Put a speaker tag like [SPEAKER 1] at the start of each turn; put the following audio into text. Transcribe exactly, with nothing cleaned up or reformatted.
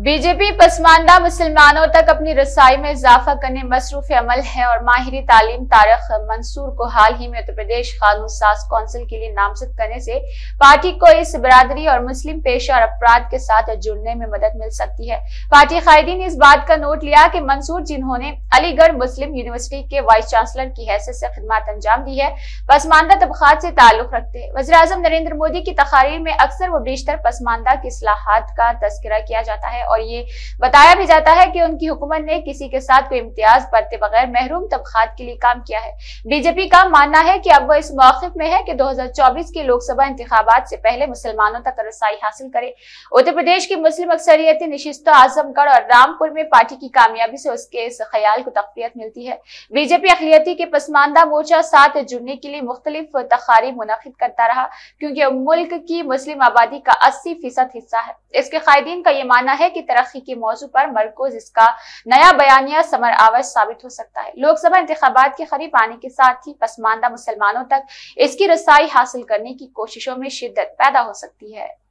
[SPEAKER 1] B J P Pasmanda मुसलमानों तक अपनी रसाई में इजाफा करने मसरूफ अमल है और माहिर तालीम तारिक मंसूर को हाल ही में उत्तर प्रदेश कानून साज कौंसिल के लिए नामजद करने से पार्टी को इस बिरादरी और मुस्लिम पेशा और अफराद के साथ जुड़ने में मदद मिल सकती है। पार्टी कायदीन ने इस बात का नोट लिया कि मंसूर, जिन्होंने अलीगढ़ मुस्लिम यूनिवर्सिटी के वाइस चांसलर की हैसियत से खिदमत अंजाम दी है, पसमानदा तबकात से ताल्लुक रखते हैं। वज़ीर आज़म नरेंद्र मोदी की तकारीर में अक्सर व बेशतर पसमानदा की इस्लाहात का तज़किरा किया जाता है और ये बताया भी जाता है कि उनकी हुकूमत ने किसी के साथ कोई इम्तियाज बरते बगैर महरूम तबकात के लिए काम किया है। बीजेपी का मानना है कि अब वो इस मौक़िफ़ में है कि दो हजार चौबीस के लोकसभा इंतखाबात से पहले मुसलमानों तक रसाई हासिल करे। उत्तर प्रदेश की मुस्लिम अक्सरियती नशिस्तों आजमगढ़ और रामपुर में पार्टी की कामयाबी से उसके इस ख्याल को तक़वियत मिलती है। बीजेपी अक़लियती के पसमानदा मोर्चा साथ जुड़ने के लिए मुख्तलिफ तक़ारीब मुनक़िद करता रहा, क्योंकि मुल्क की मुस्लिम आबादी का अस्सी फीसद हिस्सा है। इसके कायदीन का ये मानना है कि तरक्की के मौजू पर मरकूज इसका नया बयानिया समर आवर साबित हो सकता है। लोकसभा इंतखाबात के करीब आने के साथ ही पसमानदा मुसलमानों तक इसकी रसाई हासिल करने की कोशिशों में शिद्दत पैदा हो सकती है।